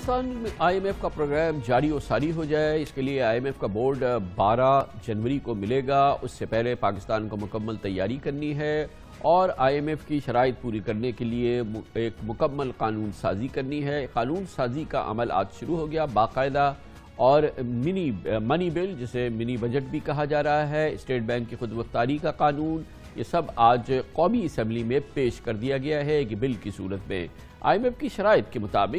पाकिस्तान में IMF का programme जारी और सारी हो जाए, इसके लिए IMF का बोर्ड 12 जनवरी को मिलेगा। उससे पहले पाकिस्तान को मुकम्मल तैयारी करनी है और IMF की शराइत पूरी करने के लिए एक मुकम्मल कानून साजी करनी है। कानून साजी का अमल आज शुरू हो गया बाकायदा, और मनी बिल, जिसे मिनी बजट भी कहा जा रहा है, स्टेट बैंक की खुदमुख्तारी का कानून, ये सब आज कौमी असम्बली में पेश कर दिया गया है एक बिल की सूरत में। IMF की शराइत के मुताबिक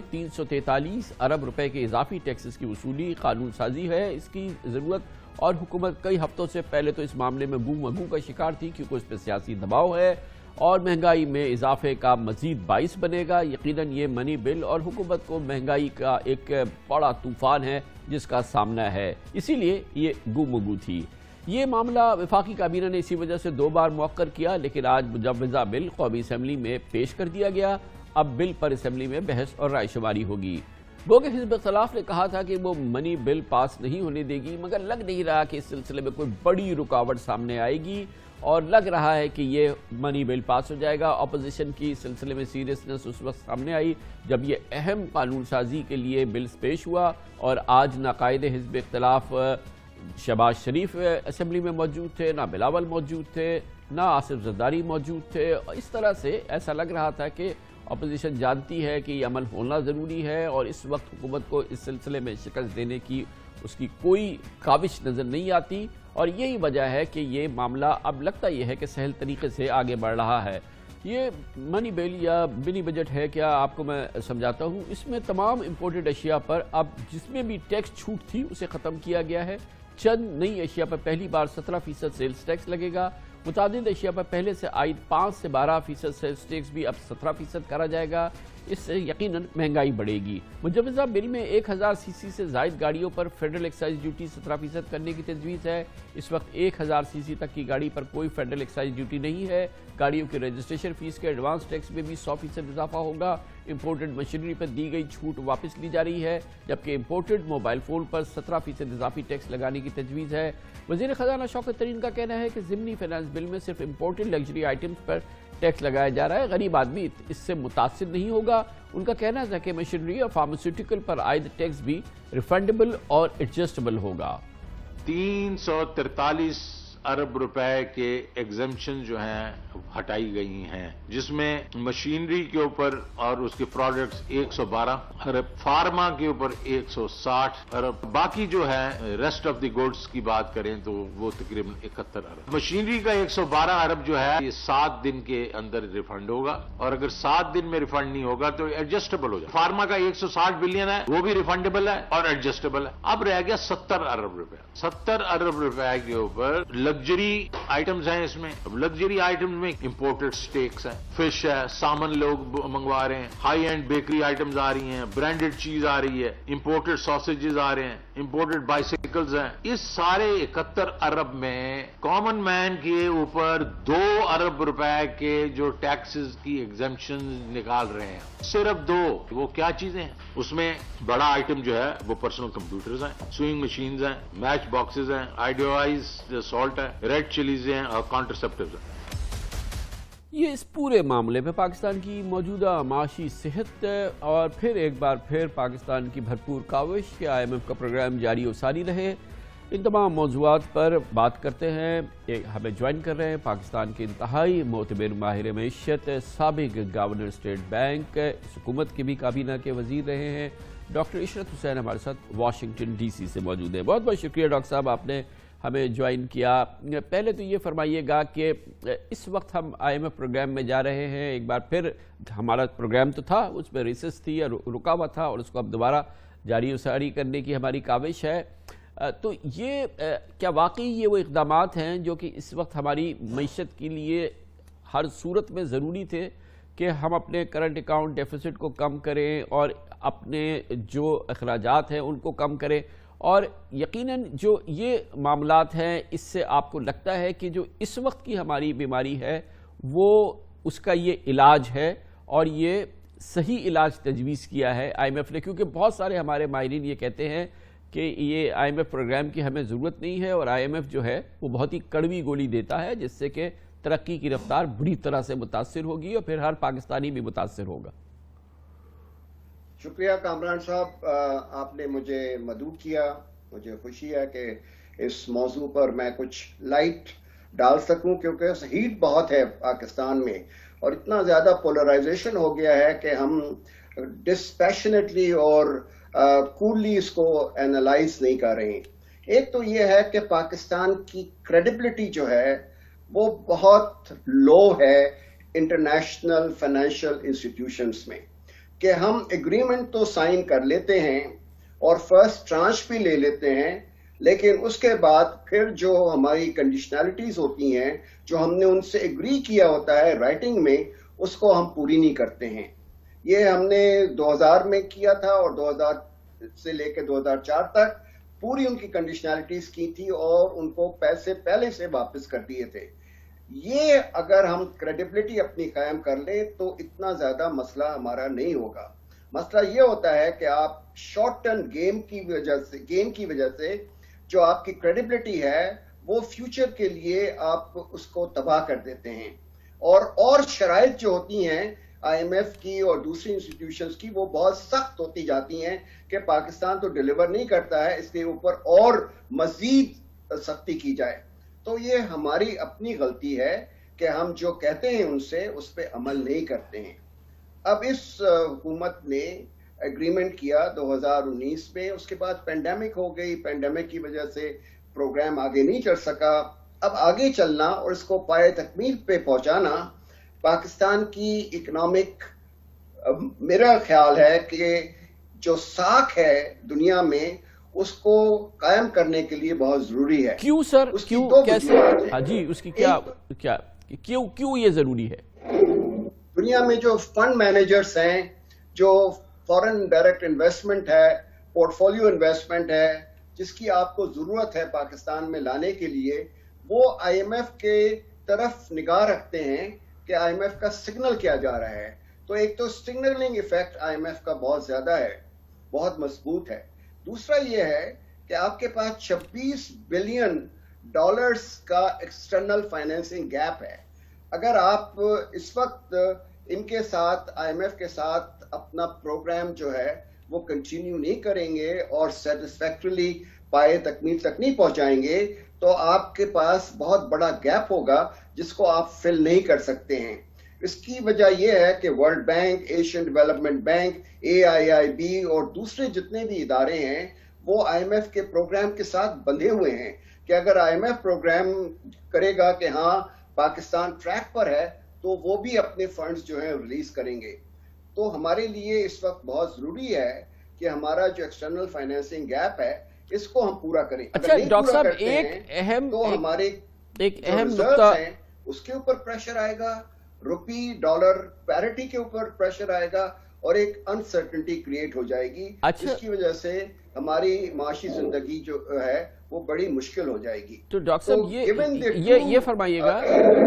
343 अरब रुपए के इजाफी टैक्सेस की वसूली कानून साजी है इसकी ज़रूरत, और हुकूमत कई हफ्तों से पहले तो इस मामले में गूं मगू का शिकार थी क्योंकि उस पर सियासी दबाव है और महंगाई में इजाफे का मजीद बाइस बनेगा। यकीनन ये मनी बिल और हुकूमत को महंगाई का एक बड़ा तूफान है जिसका सामना है, इसीलिए ये गूं मगू थी। ये मामला वफाकी काबीना ने इसी वजह से 2 बार मौक्कर किया, लेकिन आज मुजव्वज़ा बिल कौमी असम्बली में पेश कर दिया गया। अब बिल पर असम्बली में बहस और राय शुमारी होगी। गोगे हिज़्ब इख्तिलाफ ने कहा था कि वो मनी बिल पास नहीं होने देगी, मगर लग नहीं रहा कि इस सिलसिले में कोई बड़ी रुकावट सामने आएगी और लग रहा है कि ये मनी बिल पास हो जाएगा। अपोजिशन की इस सिलसिले में सीरियसनेस उस वक्त सामने आई जब ये अहम कानून साजी के लिए बिल्स पेश हुआ, और आज नाकायदे हिज़्ब इख्तिलाफ शहबाज शरीफ असम्बली में मौजूद थे, ना बिलावल मौजूद थे, ना आसिफ जरदारी मौजूद थे। इस तरह से ऐसा लग रहा था कि अपोजिशन जानती है कि ये अमल होना ज़रूरी है और इस वक्त हुकूमत को इस सिलसिले में शिकस्त देने की उसकी कोई काविश नज़र नहीं आती, और यही वजह है कि ये मामला अब लगता ये है कि सहल तरीके से आगे बढ़ रहा है। ये मनी बिल या मिनी बजट है क्या, आपको मैं समझाता हूँ। इसमें तमाम इम्पोर्टेड अशिया पर अब जिसमें भी टैक्स छूट थी उसे ख़त्म किया गया है। चंद नई अशिया पर पहली बार 17% सेल्स टैक्स लगेगा। मुतादिद अशिया पर पहले से आयद 5 से 12% सेल्स टैक्स भी अब 17% करा जाएगा। इससे यकीनन महंगाई बढ़ेगी। मुजव्वज़ा बिल में 1000 सीसी से ज़ायद गाड़ियों पर फेडरल एक्साइज ड्यूटी 17% करने की तजवीज़ है। इस वक्त 1000 सीसी तक की गाड़ी पर कोई फेडरल एक्साइज ड्यूटी नहीं है। गाड़ियों की रजिस्ट्रेशन फीस के एडवांस टैक्स में भी 100% इजाफा होगा। इंपोर्टेड मशीनरी पर दी गई छूट वापस ली जा रही है, जबकि इंपोर्टेड मोबाइल फ़ोन पर 17% इजाफी टैक्स लगाने की तजवीज़ है। वज़ीर ख़जाना शौकत तरीन का कहना है कि ज़िमनी फाइनेंस बिल में सिर्फ इंपोर्टेड लग्जरी आइटम्स पर टैक्स लगाया जा रहा है, गरीब आदमी इससे मुतासिर नहीं होगा। उनका कहना था कि मशीनरी और फार्मास्यूटिकल पर आयद टैक्स भी रिफंडेबल और एडजस्टेबल होगा। 343 अरब रुपए के एग्जम्पशन जो हैं हटाई गई हैं, जिसमें मशीनरी के ऊपर और उसके प्रोडक्ट्स 112 अरब, फार्मा के ऊपर 160 अरब, बाकी जो है रेस्ट ऑफ द गुड्स की बात करें तो वो तकरीबन 71 अरब। मशीनरी का 112 अरब जो है ये 7 दिन के अंदर रिफंड होगा, और अगर 7 दिन में रिफंड नहीं होगा तो एडजस्टेबल हो जाए। फार्मा का 160 बिलियन है, वो भी रिफंडेबल है और एडजस्टेबल है। अब रह गया 70 अरब रुपए। 70 अरब रुपए के ऊपर लग्जरी आइटम्स हैं। इसमें लग्जरी आइटम्स में इंपोर्टेड स्टेक्स हैं, फिश है, सामान लोग मंगवा रहे हैं, हाई एंड बेकरी आइटम्स आ रही हैं, ब्रांडेड चीज आ रही है, इंपोर्टेड सॉसेजेस आ रहे हैं, इंपोर्टेड बाइसिकल्स हैं। इस सारे 71 अरब में कॉमन मैन के ऊपर 2 अरब रुपए के जो टैक्सेस की एग्जम्पशन निकाल रहे हैं, सिर्फ 2। वो क्या चीजें हैं? उसमें बड़ा आइटम जो है वो पर्सनल कंप्यूटर्स हैं, स्विंग मशीन्स हैं, मैच बॉक्सेस हैं, आयोडाइज्ड सॉल्ट है, रेड चिलीज हैं और कॉन्ट्रासेप्टिव्स हैं। ये इस पूरे मामले में पाकिस्तान की मौजूदा माशी सेहत और फिर एक बार फिर पाकिस्तान की भरपूर काविश कि IMF का प्रोग्राम जारी और सारी रहे, इन तमाम मौज़ूआत पर बात करते हैं। हमें ज्वाइन कर रहे हैं पाकिस्तान के इंतहाई मोतबर माहिर मईशत, साबिक गवर्नर स्टेट बैंक, हुकूमत के भी काबीना के वज़ीर रहे हैं, डॉक्टर इशरत हुसैन हमारे साथ वाशिंगटन DC से मौजूद है। बहुत बहुत शुक्रिया डॉक्टर साहब, आपने हमें ज्वाइन किया। पहले तो ये फरमाइएगा कि इस वक्त हम IMF प्रोग्राम में जा रहे हैं। एक बार फिर हमारा प्रोग्राम तो था, उसमें रिसेस थी या रुका हुआ था, और उसको अब दोबारा जारी उसारी करने की हमारी काविश है। तो ये क्या वाकई ये वो इक़दामात हैं जो कि इस वक्त हमारी मईशत के लिए हर सूरत में ज़रूरी थे कि हम अपने करंट अकाउंट डेफिसिट को कम करें और अपने जो अखराजात हैं उनको कम करें, और यकीनन जो ये मामलात हैं इससे आपको लगता है कि जो इस वक्त की हमारी बीमारी है वो उसका ये इलाज है, और ये सही इलाज तजवीज़ किया है IMF ने? क्योंकि बहुत सारे हमारे माहिरीन ये कहते हैं कि ये IMF प्रोग्राम की हमें ज़रूरत नहीं है, और IMF जो है वो बहुत ही कड़वी गोली देता है जिससे कि तरक्की की रफ्तार बुरी तरह से मुतासिर होगी और फिर हर पाकिस्तानी भी मुतासिर होगा। شکریہ کامران صاحب، آپ نے مجھے مدعو کیا. مجھے خوشی ہے کہ اس موضوع پر میں کچھ لائٹ ڈال سکوں، کیونکہ ہیٹ بہت ہے پاکستان میں اور اتنا زیادہ پولرائزیشن ہو گیا ہے کہ ہم ڈسپیشنیٹلی اور کوللی اس کو اینالائز نہیں کر رہے ہیں. ایک تو یہ ہے کہ پاکستان کی کریڈیبلٹی جو ہے وہ بہت لو ہے انٹرنیشنل فائنینشیل انسٹیٹیوشنز میں، کہ ہم ایگریمنٹ تو سائن کر لیتے ہیں اور فرسٹ ٹرانچ بھی لے لیتے ہیں، لیکن اس کے بعد پھر جو ہماری کنڈیشنلٹیز ہوتی ہیں جو ہم نے ان سے ایگری کیا ہوتا ہے رائٹنگ میں، اس کو ہم پوری نہیں کرتے ہیں. یہ ہم نے 2000 میں کیا تھا اور 2000 سے لے کے 2004 تک پوری ان کی کنڈیشنلٹیز کی تھی اور ان کو پیسے پہلے سے واپس کر دیے تھے. یہ اگر ہم کریڈیبلٹی اپنی قائم کر لیں تو اتنا زیادہ مسئلہ ہمارا نہیں ہوگا. مسئلہ یہ ہوتا ہے کہ آپ شارٹ ٹرم گیم کی وجہ سے جو آپ کی کریڈیبلٹی ہے وہ فیوچر کے لیے آپ اس کو تباہ کر دیتے ہیں. اور شرائط جو ہوتی ہیں آئی ایم ایف کی اور دوسری انسٹیٹیوشنز کی، وہ بہت سخت ہوتی جاتی ہیں کہ پاکستان تو ڈیلیور نہیں کرتا ہے، اس کے اوپر اور مزید سختی کی جائے. تو یہ ہماری اپنی غلطی ہے کہ ہم جو کہتے ہیں ان سے اس پہ عمل نہیں کرتے ہیں. اب اس حکومت نے ایگریمنٹ کیا 2019 میں، اس کے بعد پینڈیمک ہو گئی، پینڈیمک کی وجہ سے پروگرام آگے نہیں چل سکا. اب آگے چلنا اور اس کو پائے تکمیل پہ پہنچانا پاکستان کی اکنامک، میرا خیال ہے کہ جو ساکھ ہے دنیا میں اس کو قائم کرنے کے لیے بہت ضروری ہے. کیوں سر؟ کیوں کیسے؟ ہاں جی، اس کی کیوں یہ ضروری ہے؟ دنیا میں جو فنڈ مینیجرز ہیں، جو فورن ڈائریکٹ انویسٹمنٹ ہے، پورٹ فولیو انویسٹمنٹ ہے، جس کی آپ کو ضرورت ہے پاکستان میں لانے کے لیے، وہ آئی ایم ایف کے طرف نگاہ رکھتے ہیں کہ آئی ایم ایف کا سگنل کیا جا رہا ہے. تو ایک تو signalling effect I M F کا بہت زیادہ ہے، بہت مضبوط ہے. دوسرا یہ ہے کہ آپ کے پاس $26 بلین کا ایکسٹرنل فائنینسنگ گیپ ہے. اگر آپ اس وقت ان کے ساتھ آئی ایم ایف کے ساتھ اپنا پروگرام جو ہے وہ کنٹینیو نہیں کریں گے اور سیٹسفیکٹریلی پائے تکمیل تک نہیں پہنچائیں گے تو آپ کے پاس بہت بڑا گیپ ہوگا جس کو آپ فل نہیں کر سکتے ہیں. اس کی وجہ یہ ہے کہ World Bank, Asian Development Bank, AIIB اور دوسرے جتنے بھی ادارے ہیں وہ آئی ایم ایف کے پروگرام کے ساتھ بندھے ہوئے ہیں کہ اگر آئی ایم ایف پروگرام کرے گا کہ ہاں پاکستان ٹریک پر ہے تو وہ بھی اپنے فنڈز جو ہیں ریلیز کریں گے. تو ہمارے لیے اس وقت بہت ضروری ہے کہ ہمارا جو ایکسٹرنل فائنینسنگ گیپ ہے اس کو ہم پورا کریں. اچھا ڈاکٹر صاحب، تو ہمارے ایک اہم نقطہ ہیں اس کے اوپر پریشر آئے گا، روپی ڈالر پیرٹی کے اوپر پریشر آئے گا اور ایک انسرٹنٹی کریٹ ہو جائے گی. جس کی وجہ سے ہماری معاشی زندگی جو ہے وہ بڑی مشکل ہو جائے گی. تو ڈاکٹر صاحب یہ فرمائیے گا،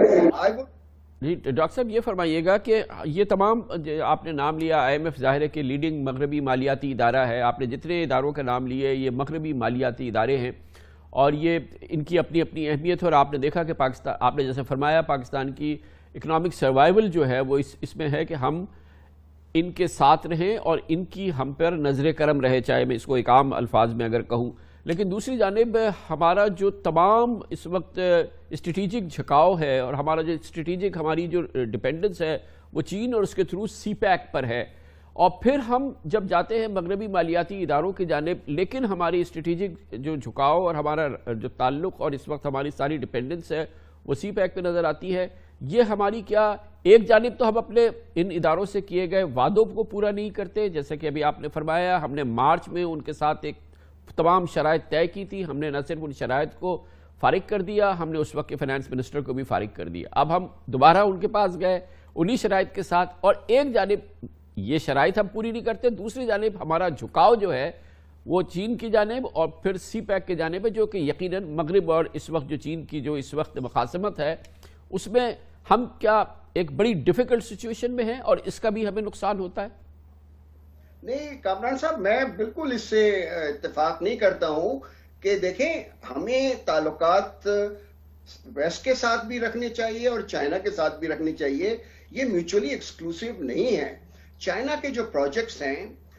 جی ڈاکٹر صاحب یہ فرمائیے گا کہ یہ تمام آپ نے نام لیا، آئی ایم ایف ظاہر ہے کہ لیڈنگ مغربی مالیاتی ادارہ ہے، آپ نے جتنے اداروں کا نام لیے یہ مغربی مالیاتی ادارے ہیں اور یہ ان کی اپنی اپنی اہمیت ہے. اور آپ نے دیکھا کہ پاکستان، آپ نے جیسے فرمایا، پاکستان کی اکنامک سروائیول جو ہے وہ اس میں ہے کہ ہم ان کے ساتھ رہیں اور ان کی ہم پر نظر کرم رہے، چاہے میں اس کو ایک عام الفاظ میں اگر کہوں. لیکن دوسری جانب ہمارا جو تمام اس وقت اسٹریٹجک جھکاؤ ہے اور ہمارا جو اسٹریٹجک ہماری جو ڈیپینڈنس ہے وہ چین اور اس کے تھرو سی پیک پر ہے. اور پھر ہم جب جاتے ہیں مغربی مالیاتی اداروں کی جانب، لیکن ہماری اسٹریٹجک جو جھکاؤ اور ہمارا جو تعلق اور اس وقت ہماری ساری ڈیپینڈنس ہے وہ سی پیک پہ نظر آتی ہے. یہ ہماری کیا ایک جانب تو ہم اپنے ان اداروں سے کیے گئے وعدوں کو پورا نہیں کرتے، جیسے کہ ابھی آپ نے فرمایا ہم نے مارچ میں ان کے ساتھ ایک تمام شرائط طے کی تھی، ہم نے نہ صرف ان شرائط کو فارغ کر دیا، ہم نے اس وقت کے فائنانس منسٹر کو بھی فارغ کر دیا. اب ہم دوبارہ ان کے پاس گئے انہی شرائط کے ساتھ، اور ایک جانب یہ شرائط ہم پوری نہیں کرتے، دوسری جانب ہمارا جھکاؤ جو ہے وہ چین کی جانب اور پھر سی پیک کی جانب ہے، جو کہ یقیناً مغرب اور اس وقت جو چین کی جو اس وقت مخاصمت ہے اس میں ہم کیا ایک بڑی ڈیفیکلٹ سچویشن میں ہیں اور اس کا بھی ہمیں نقصان ہوتا ہے. نہیں کامران صاحب، میں بالکل اس سے اتفاق نہیں کرتا ہوں کہ دیکھیں ہمیں تعلقات ویسٹ کے ساتھ بھی رکھنے چاہیے اور چائنا کے ساتھ بھی رکھنے چاہیے. یہ میوچولی ایکسکلوسیو نہیں ہے. چائنا کے جو پروجیکٹس ہیں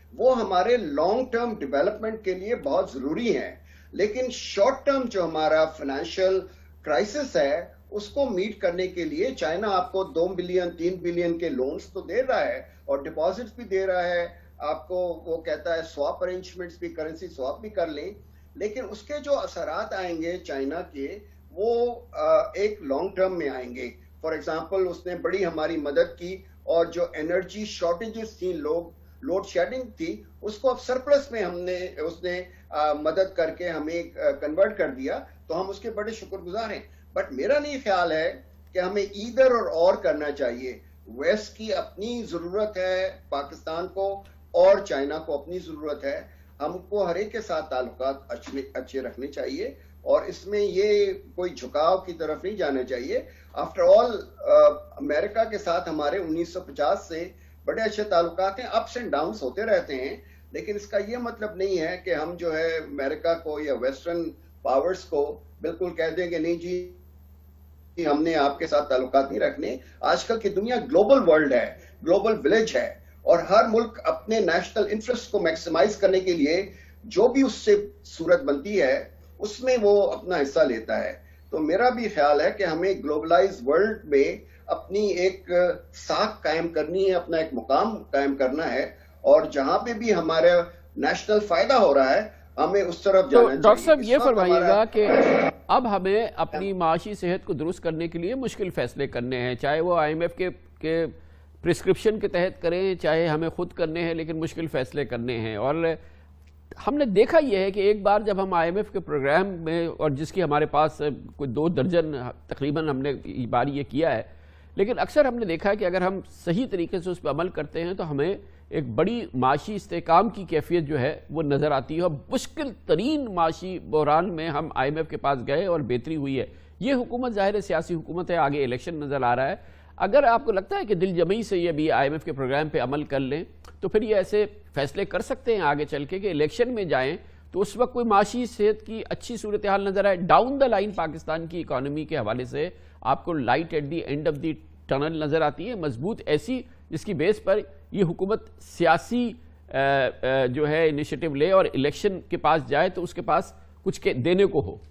وہ ہمارے لانگ ٹرم ڈیولپمنٹ کے لیے بہت ضروری ہیں، لیکن شارٹ ٹرم جو ہمارا فائنینشیل کرائسس ہے اس کو میٹ کرنے کے لیے چائنا آپ کو 2 بلین 3 بلین کے لونز تو دے رہا ہے اور ڈپازٹس بھی دے رہا ہے آپ کو، وہ کہتا ہے سواپ ارینجمنٹس بھی، کرنسی سواپ بھی کر لیں، لیکن اس کے جو اثرات آئیں گے چائنا کے وہ ایک لانگ ٹرم میں آئیں گے. فار ایگزامپل اس نے بڑی ہماری مدد کی اور جو انرجی شارٹیجز تھیں، لوڈ شیڈنگ تھی، اس کو اب سرپلس میں اس نے مدد کر کے ہمیں کنورٹ کر دیا، تو ہم اس کے بڑے شکر گزار ہیں. بٹ میرا نہیں خیال ہے کہ ہمیں ادھر اور کرنا چاہیے. ویسٹ کی اپنی ضرورت ہے پاکستان کو اور چائنا کو اپنی ضرورت ہے، ہم کو ہر ایک کے ساتھ تعلقات اچھے رکھنے چاہیے اور اس میں یہ کوئی جھکاؤ کی طرف نہیں جانا چاہیے. آفٹر آل امریکہ کے ساتھ ہمارے 1950 سے بڑے اچھے تعلقات ہیں، اپس اینڈ ڈاؤنس ہوتے رہتے ہیں، لیکن اس کا یہ مطلب نہیں ہے کہ ہم جو ہے امریکہ کو یا ویسٹرن پاورز کو بالکل کہہ دیں کہ نہیں جی ہم نے آپ کے ساتھ تعلقات نہیں رکھنے. آج کل کی دنیا گلوبل ورلڈ ہے، گلوبل ولیج ہے، اور ہر ملک اپنے نیشنل انٹرسٹ کو میکسیمائز کرنے کے لیے جو بھی اس سے صورت بنتی ہے اس میں وہ اپنا حصہ لیتا ہے. تو میرا بھی خیال ہے کہ ہمیں گلوبلائز ورلڈ میں اپنی ایک ساکھ قائم کرنی ہے، اپنا ایک مقام قائم کرنا ہے، اور جہاں پہ بھی ہمارا نیشنل فائدہ ہو رہا ہے ہمیں اس طرف جانا چاہیے. ڈاکٹر صاحب یہ فرمائیے گا کہ اب ہمیں اپنی معاشی صحت کو درست کرنے کے لیے مشکل فیصلے کرنے ہیں، چاہے وہ آئی ایم ایف کے پرسکرپشن کے تحت کریں، چاہے ہمیں خود کرنے ہیں، لیکن مشکل فیصلے کرنے ہیں. اور ہم نے دیکھا یہ ہے کہ ایک بار جب ہم آئی ایم ایف کے پروگرام میں، اور جس کی ہمارے پاس کوئی 2 درجن تقریباً ہم نے بار یہ کیا ہے، لیکن اکثر ہم نے دیکھا ہے کہ اگر ہم صحیح طریقے سے اس پہ عمل کرتے ہیں تو ہمیں ایک بڑی معاشی استحکام کی کیفیت جو ہے وہ نظر آتی ہے. اور مشکل ترین معاشی بحران میں ہم آئی ایم ایف کے پاس گئے اور بہتری ہوئی ہے. یہ حکومت ظاہر سیاسی حکومت ہے، آگے الیکشن نظر آ رہا ہے. اگر آپ کو لگتا ہے کہ دل جمعی سے یہ بھی آئی ایم ایف کے پروگرام پہ عمل کر لیں تو پھر یہ ایسے فیصلے کر سکتے ہیں آگے چل کے کہ الیکشن میں جائیں تو اس وقت کوئی معاشی صحت کی اچھی صورتحال نظر آئے. ڈاؤن دا لائن پاکستان کی اکانومی کے حوالے سے آپ کو light at the end of the tunnel نظر آتی ہے، مضبوط ایسی جس کی بیس پر یہ حکومت سیاسی جو ہے انیشیٹو لے اور الیکشن کے پاس جائے تو اس کے پاس کچھ دینے کو ہو.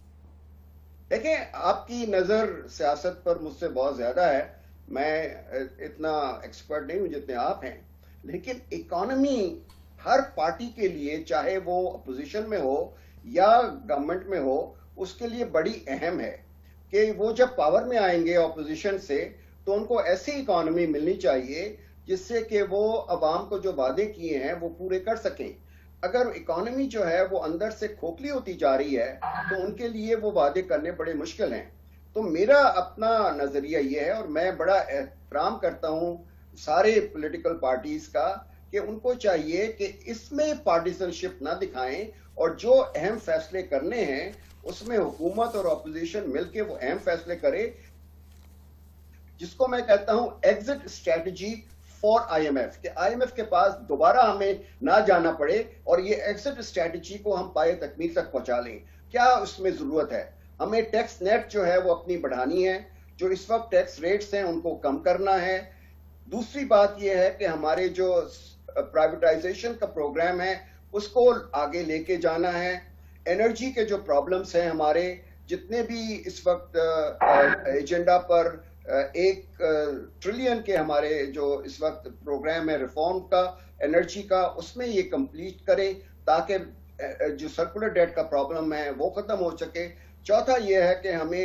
دیکھیں آپ کی نظر سیاست پر مجھ سے بہت زیادہ ہے، میں اتنا ایکسپرٹ نہیں ہوں جتنے آپ ہیں، لیکن اکانومی ہر پارٹی کے لیے چاہے وہ اپوزیشن میں ہو یا گورنمنٹ میں ہو اس کے لیے بڑی اہم ہے کہ وہ جب پاور میں آئیں گے اپوزیشن سے تو ان کو ایسی اکانومی ملنی چاہیے جس سے کہ وہ عوام کو جو وعدے کیے ہیں وہ پورے کر سکیں. اگر اکانومی جو ہے وہ اندر سے کھوکھلی ہوتی جا رہی ہے تو ان کے لیے وہ وعدے کرنے بڑے مشکل ہیں. تو میرا اپنا نظریہ یہ ہے، اور میں بڑا احترام کرتا ہوں سارے پولیٹیکل پارٹیز کا، کہ ان کو چاہیے کہ اس میں پارٹیزن شپ نہ دکھائیں اور جو اہم فیصلے کرنے ہیں اس میں حکومت اور اپوزیشن مل کے وہ اہم فیصلے کرے، جس کو میں کہتا ہوں exit strategy for I M F, کہ آئی ایم ایف کے پاس دوبارہ ہمیں نہ جانا پڑے اور یہ ایگزٹ اسٹریٹجی کو ہم پائے تکمیل تک پہنچا لیں. کیا اس میں ضرورت ہے؟ ہمیں ٹیکس نیٹ جو ہے وہ اپنی بڑھانی ہے، جو اس وقت ٹیکس ریٹس ہیں ان کو کم کرنا ہے. دوسری بات یہ ہے کہ ہمارے جو پرائیویٹائزیشن کا پروگرام ہے اس کو آگے لے کے جانا ہے. انرجی کے جو پرابلمز ہیں ہمارے، جتنے بھی اس وقت ایجنڈا پر 1 ٹریلین کے ہمارے جو اس وقت پروگرام ہے ریفارم کا انرجی کا، اس میں یہ کمپلیٹ کریں تاکہ جو سرکولر ڈیٹ کا پرابلم ہے وہ ختم ہو سکے. چوتھا یہ ہے کہ ہمیں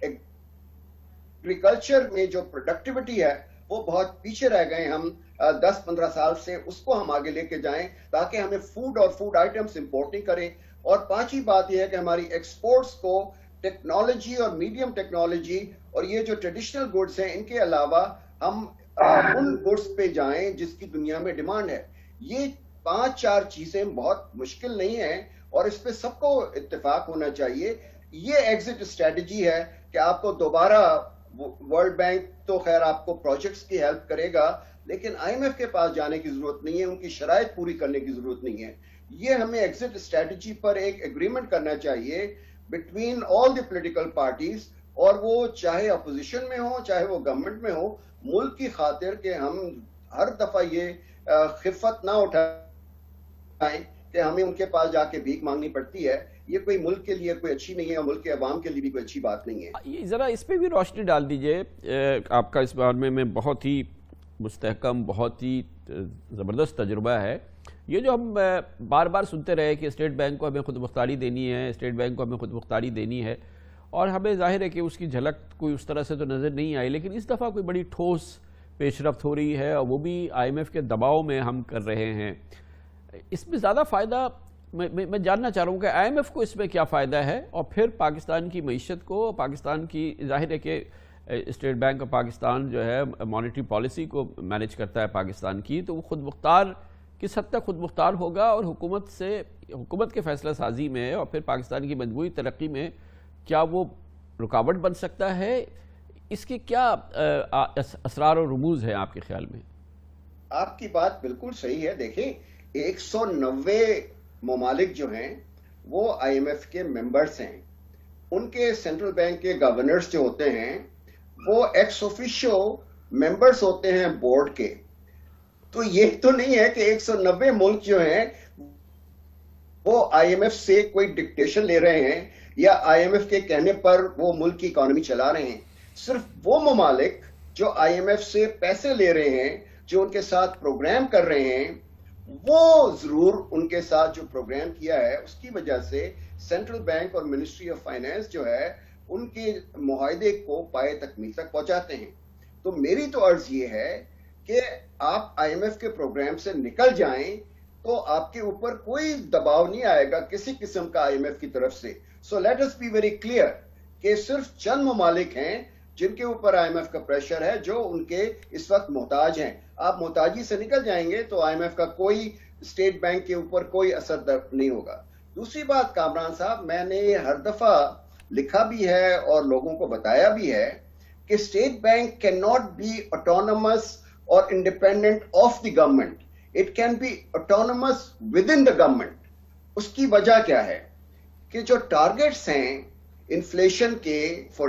ایگریکلچر میں جو پروڈکٹیوٹی ہے وہ بہت پیچھے رہ گئے ہم 10-15 سال سے، اس کو ہم آگے لے کے جائیں تاکہ ہمیں فوڈ اور فوڈ آئٹمس امپورٹ نہیں کریں. اور پانچویں بات یہ ہے کہ ہماری ایکسپورٹس کو ٹیکنالوجی اور میڈیم ٹیکنالوجی اور یہ جو ٹریڈیشنل گڈز ہیں ان کے علاوہ ہم ان گڈز پہ جائیں جس کی دنیا میں ڈیمانڈ ہے. یہ 5-4 چیزیں بہت مشکل نہیں ہیں اور اس پہ سب کو اتفاق ہونا چاہیے. یہ ایگزٹ اسٹریٹجی ہے کہ آپ کو دوبارہ ورلڈ بینک تو خیر آپ کو پروجیکٹس کی ہیلپ کرے گا، لیکن آئی ایم ایف کے پاس جانے کی ضرورت نہیں ہے، ان کی شرائط پوری کرنے کی ضرورت نہیں ہے. یہ ہمیں ایگزٹ اسٹریٹجی پر ایک ایگریمنٹ کرنا چاہیے between all the political parties, اور وہ چاہے اپوزیشن میں ہو چاہے وہ گورنمنٹ میں ہو، ملک کی خاطر کہ ہم ہر دفعہ یہ خفت نہ اٹھائیں आए कि हमें उनके पास जाके भीख मांगनी पड़ती है, ये कोई मुल्क के लिए कोई अच्छी नहीं है और मुल्क के अवाम के लिए भी कोई अच्छी बात नहीं है। ये ज़रा इस पे भी रोशनी डाल दीजिए। आपका इस बारे में बहुत ही मुस्तहकम, बहुत ही ज़बरदस्त तजुर्बा है। ये जो हम बार बार सुनते रहे कि स्टेट बैंक को हमें खुद मुख्तारी देनी है, स्टेट बैंक को हमें खुद मुख्तारी देनी है, और हमें जाहिर है कि उसकी झलक कोई उस तरह से तो नज़र नहीं आई, लेकिन इस दफ़ा कोई बड़ी ठोस पेशरफ्त हो रही है और वो भी IMF के दबाव में हम कर रहे हैं। इसमें ज़्यादा फ़ायदा मैं जानना चाह रहा हूँ कि IMF को इसमें क्या फ़ायदा है, और फिर पाकिस्तान की मईशत को, पाकिस्तान की, जाहिर है कि स्टेट बैंक ऑफ पाकिस्तान जो है मॉनेटरी पॉलिसी को मैनेज करता है पाकिस्तान की, तो वो खुद मुख्तार किस हद तक खुद मुख्तार होगा और हुकूमत के फैसला साजी में और फिर पाकिस्तान की मजबूरी तरक्की में क्या वो रुकावट बन सकता है? इसके क्या असरार और रुमूज़ हैं आपके ख्याल में? आपकी बात बिल्कुल सही है। देखिए 190 ममालिक जो हैं वो IMF के मेंबर्स हैं, उनके सेंट्रल बैंक के गवर्नर्स जो होते हैं वो एक्स ऑफिशियो मेंबर्स होते हैं बोर्ड के। तो ये तो नहीं है कि 190 मुल्क जो हैं वो IMF से कोई डिक्टेशन ले रहे हैं या IMF के कहने पर वो मुल्क की इकोनॉमी चला रहे हैं। सिर्फ वो ममालिक जो IMF से पैसे ले रहे हैं, जो उनके साथ प्रोग्राम कर रहे हैं, वो जरूर उनके साथ जो प्रोग्राम किया है उसकी वजह से सेंट्रल बैंक और मिनिस्ट्री ऑफ फाइनेंस जो है उनके मुआहदे को पाए तकमील तक पहुंचाते हैं। तो मेरी तो अर्ज ये है कि आप IMF के प्रोग्राम से निकल जाएं तो आपके ऊपर कोई दबाव नहीं आएगा किसी किस्म का IMF की तरफ से। So let us be very clear कि सिर्फ चंद ममालिक हैं जिनके ऊपर IMF का प्रेशर है, जो उनके इस वक्त मोहताज हैं। आप मोहताजी से निकल जाएंगे तो IMF का कोई स्टेट बैंक के ऊपर कोई असर नहीं होगा। दूसरी बात कामरान साहब, मैंने हर दफा लिखा भी है और लोगों को बताया भी है कि State Bank can not be autonomous और independent of the government, it can be autonomous within the government. उसकी वजह क्या है कि जो टारगेट्स हैं इन्फ्लेशन के, फॉर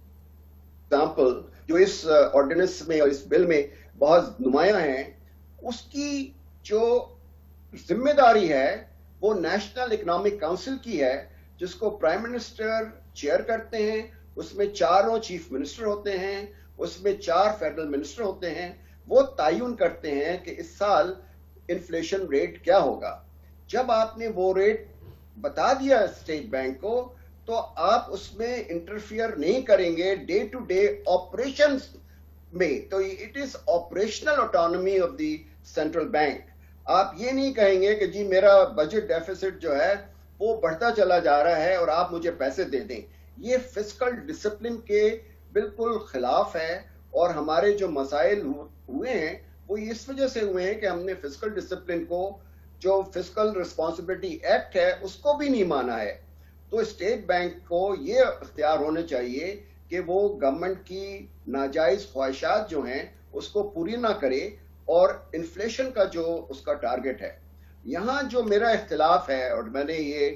एग्जाम्पल जो इस ऑर्डिनेंस में और इस बिल में बहुत नुमाया हैं, उसकी जो जिम्मेदारी है वो नेशनल इकोनॉमिक काउंसिल की है, जिसको प्राइम मिनिस्टर चेयर करते हैं। उसमें 4 चीफ मिनिस्टर होते हैं, उसमें 4 फेडरल मिनिस्टर होते हैं। वो तयन करते हैं कि इस साल इन्फ्लेशन रेट क्या होगा। जब आपने वो रेट बता दिया स्टेट बैंक को, तो आप उसमें इंटरफियर नहीं करेंगे डे टू डे ऑपरेशंस में। तो it is operational autonomy of the central bank. आप ये नहीं कहेंगे कि जी मेरा बजट डेफिसिट जो है वो बढ़ता चला जा रहा है और आप मुझे पैसे दे दें। ये फिस्कल डिसिप्लिन के बिल्कुल खिलाफ है, और हमारे जो मसाइल हुए हैं वो इस वजह से हुए हैं कि हमने फिस्कल डिसिप्लिन को, जो फिस्कल रिस्पॉन्सिबिलिटी एक्ट है, उसको भी नहीं माना है। तो स्टेट बैंक को ये इख्तियार होने चाहिए कि वो गवर्नमेंट की नाजायज ख्वाहिशात जो हैं उसको पूरी ना करे, और इन्फ्लेशन का जो उसका टारगेट है। यहां जो मेरा इख्तिलाफ है, और मैंने ये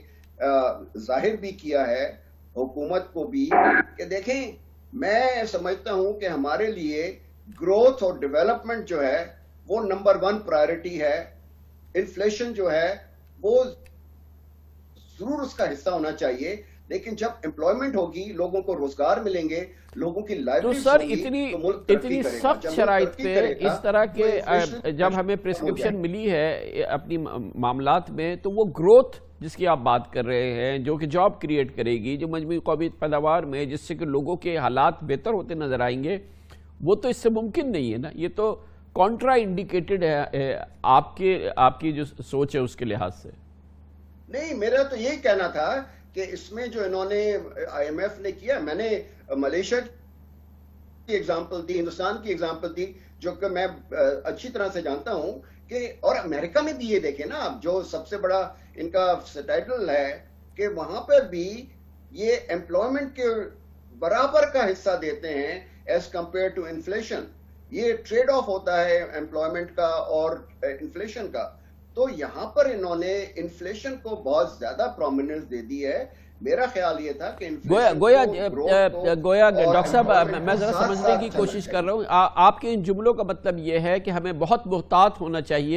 जाहिर भी किया है हुकूमत को भी, कि देखें मैं समझता हूं कि हमारे लिए ग्रोथ और डेवलपमेंट जो है वो नंबर 1 प्रायोरिटी है। इन्फ्लेशन जो है वो जरूर उसका हिस्सा होना चाहिए, लेकिन जब एम्प्लॉयमेंट होगी, लोगों को रोजगार मिलेंगे, लोगों की लाइवलीहुड, तो सर इतनी सख्त शराइत पे इस तरह के जब हमें प्रिस्क्रिप्शन मिली है अपनी मामलात में, तो वो ग्रोथ जिसकी आप बात कर रहे हैं, जो कि जॉब क्रिएट करेगी, जो मजमूई कौमी पैदावार में, जिससे कि लोगों के हालात बेहतर होते नजर आएंगे, वो तो इससे मुमकिन नहीं है ना। ये तो कॉन्ट्रा इंडिकेटेड है आपकी जो सोच है उसके लिहाज से। नहीं, मेरा तो यही कहना था कि इसमें जो इन्होंने IMF ने किया, मैंने मलेशिया की एग्जांपल दी, हिंदुस्तान की एग्जांपल दी, जो कि मैं अच्छी तरह से जानता हूं कि, और अमेरिका में भी ये देखें ना आप, जो सबसे बड़ा इनका टाइटल है कि वहां पर भी ये एम्प्लॉयमेंट के बराबर का हिस्सा देते हैं एज कंपेयर टू इन्फ्लेशन। ये ट्रेड ऑफ होता है एम्प्लॉयमेंट का और इन्फ्लेशन का। तो यहां पर इन्होंने इन्फ्लेशन को बहुत ज्यादा प्रोमिनेंस दे दी है। मेरा ख्याल ये था कि गोया डॉक्टर साहब, मैं जरा समझने की कोशिश कर रहा हूं, आपके इन जुमलों का मतलब ये है कि हमें बहुत मुहतात होना चाहिए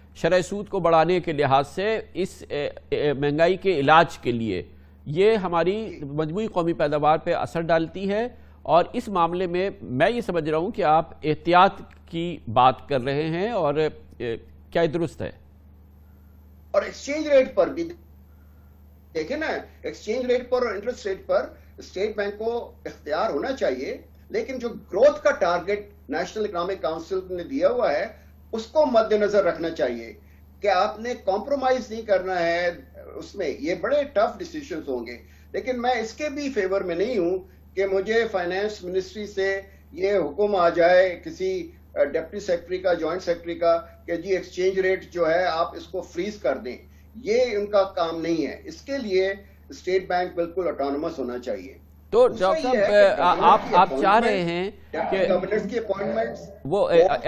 شرح سود کو بڑھانے کے لحاظ سے اس مہنگائی کے علاج کے لیے یہ ہماری مجموعی قومی پیداوار پہ اثر ڈالتی ہے، اور اس معاملے میں یہ سمجھ رہا ہوں کہ آپ احتیاط کی بات کر رہے ہیں، اور کیا یہ درست ہے؟ اور ایکسچینج ریٹ پر بھی دیکھیں نا، ایکسچینج ریٹ پر اور انٹرسٹ ریٹ پر اسٹیٹ بینک کو اختیار ہونا چاہیے، لیکن جو گروتھ کا ٹارگٹ نیشنل اکنامک کاؤنسل نے دیا ہوا ہے اس کو مد نظر رکھنا چاہیے کہ آپ نے کمپرومائز نہیں کرنا ہے اس میں. یہ بڑے ٹف ڈیسیشنز ہوں گے، لیکن میں اس کے بھی فیور میں نہیں ہوں کہ مجھے فائنانس منسٹری سے یہ حکم آ جائے کسی ڈپٹی سیکرٹری کا، جوائنٹ سیکرٹری کا، کہ جی ایکسچینج ریٹ جو ہے آپ اس کو فریز کر دیں. یہ ان کا کام نہیں ہے. اس کے لیے اسٹیٹ بینک بالکل آٹونومس ہونا چاہیے. تو ڈاکٹر صاحب آپ چاہ رہے ہیں کہ گورنرز کی اپوائنٹمنٹس وہ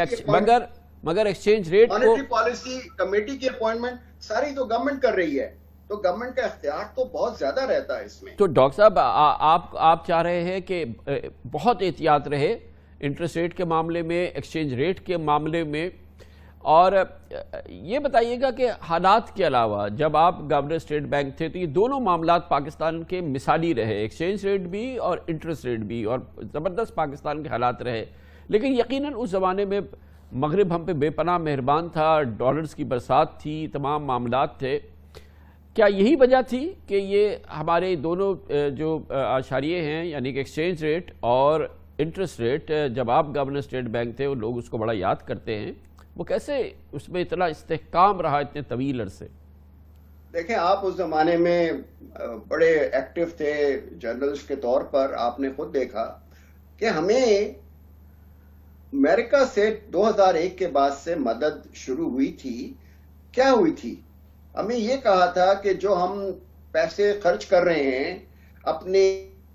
مگر ایکسچینج ریٹ کو، مانیٹری پالیسی کمیٹی کی اپوائنٹمنٹ ساری تو گورنمنٹ کر رہی ہے، تو گورنمنٹ کا اختیار تو بہت زیادہ رہتا ہے اس میں. تو ڈاکٹر صاحب آپ چاہ رہے ہیں کہ بہت احتیاط رہے انٹرسٹ ریٹ کے معاملے میں، ایکسچینج ریٹ کے معاملے میں. اور یہ بتائیے گا کہ حالات کے علاوہ جب آپ گورنر اسٹیٹ بینک تھے تو یہ دونوں معاملات پاکستان کے مثالی رہے، ایکسچینج ریٹ بھی اور انٹرسٹ ریٹ بھی، اور زبردست پاکستان کے حالات رہے. لیکن یقیناً اس زمانے میں مغرب ہم پہ بے پناہ مہربان تھا، ڈالرز کی برسات تھی، تمام معاملات تھے. کیا یہی وجہ تھی کہ یہ ہمارے دونوں جو اشاریے ہیں، یعنی کہ ایکسچینج ریٹ اور انٹرسٹ ریٹ، جب آپ گورنر اسٹیٹ بینک تھے اور لوگ اس کو بڑا یاد کرتے ہیں، وہ کیسے اس میں اتنا استحکام رہا اتنے طویل عرصے؟ دیکھیں، آپ اس زمانے میں بڑے ایکٹیو تھے جرنلسٹ کے طور پر. آپ نے خود دیکھا کہ ہمیں امریکہ سے 2001 کے بعد سے مدد شروع ہوئی تھی. کیا ہوئی تھی؟ ہمیں یہ کہا تھا کہ جو ہم پیسے خرچ کر رہے ہیں اپنے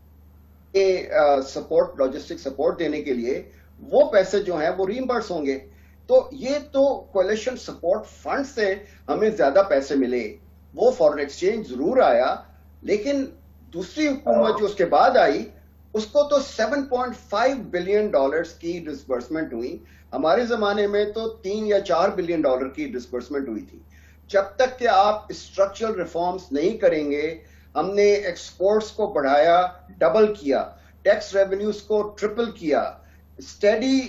سپورٹ، لاجسٹک سپورٹ دینے کے لیے، وہ پیسے جو ہیں وہ ریمبرس ہوں گے. تو یہ تو کولیشن سپورٹ فنڈ سے ہمیں زیادہ پیسے ملے. وہ فارن ایکسچینج ضرور آیا، لیکن دوسری حکومت جو اس کے بعد آئی اس کو تو $7.5 بلین کی ڈسبرسمنٹ ہوئی. ہمارے زمانے میں تو 3 یا 4 بلین ڈالر کی ڈسبرسمنٹ ہوئی تھی. جب تک کہ آپ اسٹرکچرل ریفارمز نہیں کریں گے، ہم نے ایکسپورٹس کو بڑھایا، ڈبل کیا، ٹیکس ریونیوز کو ٹرپل کیا، steady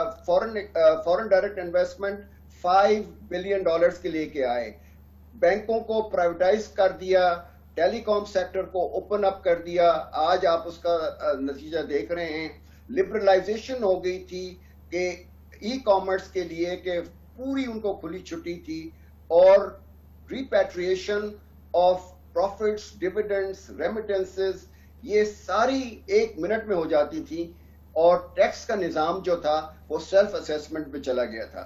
foreign direct investment $5 billion کے لے کے آئے، بینکوں کو پرائیویٹائز کر دیا، ٹیلی کام سیکٹر کو اوپن اپ کر دیا. آج آپ اس کا نتیجہ دیکھ رہے ہیں. لبرلائزیشن ہو گئی تھی کہ ای کامرس کے لیے کہ پوری ان کو کھلی چھٹی تھی، اور repatriation of profits, dividends, remittances, یہ ساری 1 منٹ میں ہو جاتی تھی. اور ٹیکس کا نظام جو تھا وہ سیلف اسیسمنٹ پہ چلا گیا تھا.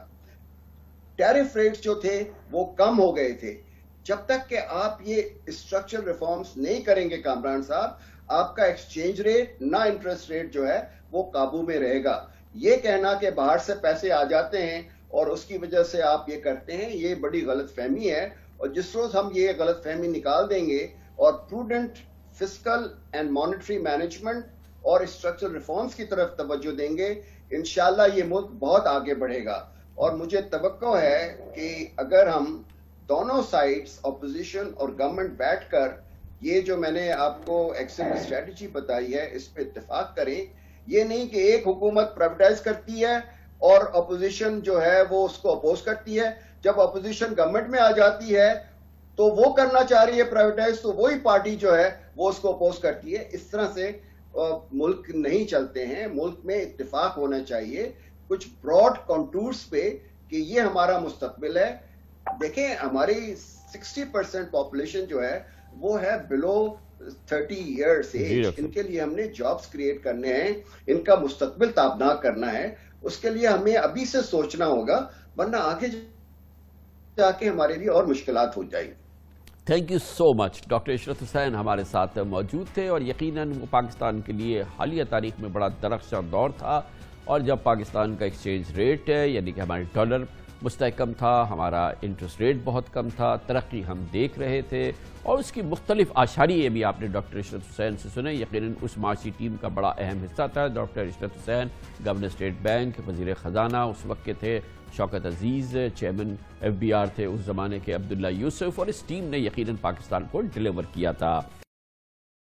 ٹیرف ریٹس جو تھے وہ کم ہو گئے تھے. جب تک کہ آپ یہ اسٹرکچرل ریفارمز نہیں کریں گے کامران صاحب، آپ کا ایکسچینج ریٹ نہ انٹرسٹ ریٹ جو ہے وہ قابو میں رہے گا. یہ کہنا کہ باہر سے پیسے آ جاتے ہیں اور اس کی وجہ سے آپ یہ کرتے ہیں، یہ بڑی غلط فہمی ہے. اور جس روز ہم یہ غلط فہمی نکال دیں گے اور prudent fiscal and monetary management اور اسٹرکچرل ریفارمز کی طرف توجہ دیں گے، انشاءاللہ یہ ملک بہت آگے بڑھے گا. اور مجھے توقع ہے کہ اگر ہم دونوں سائڈز، اپوزیشن اور گورنمنٹ بیٹھ کر یہ جو میں نے آپ کو ایکسنٹ اسٹریٹجی بتائی ہے اس پہ اتفاق کریں. یہ نہیں کہ ایک حکومت پرائیویٹائز کرتی ہے اور اپوزیشن جو ہے وہ اس کو اپوز کرتی ہے. جب اپوزیشن گورنمنٹ میں آ جاتی ہے تو وہ کرنا چاہ رہی ہے پرائیویٹائز، تو وہی پارٹی جو ہے وہ اس کو اپوز کرتی ہے. اس طرح سے ملک نہیں چلتے ہیں. ملک میں اتفاق ہونا چاہیے کچھ براڈ کنٹورز پہ کہ یہ ہمارا مستقبل ہے. دیکھیں، ہماری 60% پاپولیشن جو ہے وہ ہے بلو 30 ایئرس ایج. ان کے لیے ہم نے جابز کریٹ کرنے ہیں، ان کا مستقبل تابناک کرنا ہے. اس کے لیے ہمیں ابھی سے سوچنا ہوگا، ورنہ آگے جا کے ہمارے لیے اور مشکلات ہو جائیں. Thank you so much. Doctor Ishrat Hussain ہمارے ساتھ موجود تھے، اور یقیناً وہ پاکستان کے لیے حالیہ تاریخ میں بڑا درخشاں دور تھا. اور جب پاکستان کا ایکسچینج ریٹ یعنی کہ ہمارے ڈالر مستحکم تھا، ہمارا انٹرسٹ ریٹ بہت کم تھا، ترقی ہم دیکھ رہے تھے، اور اس کی مختلف اشاریے بھی آپ نے ڈاکٹر عشرت حسین سے سنے. یقیناً اس معاشی ٹیم کا بڑا اہم حصہ تھا doctor Ishrat Hussain. Governor State Bank, وزیر خزانہ اس وقت کے تھے. شوکت عزیز چیئرمین FBR تھے اس زمانے کے، عبداللہ یوسف، اور اس ٹیم نے یقیناً پاکستان کو ڈیلیور کیا تھا۔